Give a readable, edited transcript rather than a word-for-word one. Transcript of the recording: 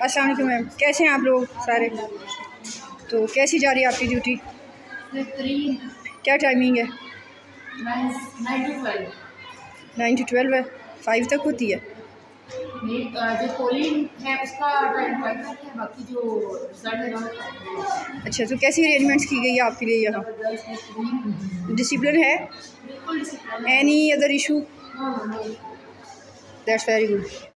अस्सलाम वालेकुम मैम, कैसे हैं आप लोग सारे? तो कैसी जा रही है आपकी ड्यूटी? क्या टाइमिंग है? 9 to 12 है, 5 तक होती है। जो पोलिंग है उसका टाइम 5 तक है, बाकी जो रिजल्ट है। अच्छा, तो कैसी अरेंजमेंट्स की गई है आपके लिए यहाँ? डिसिप्लिन है? बिल्कुल discipline. Any other issue? That's very good.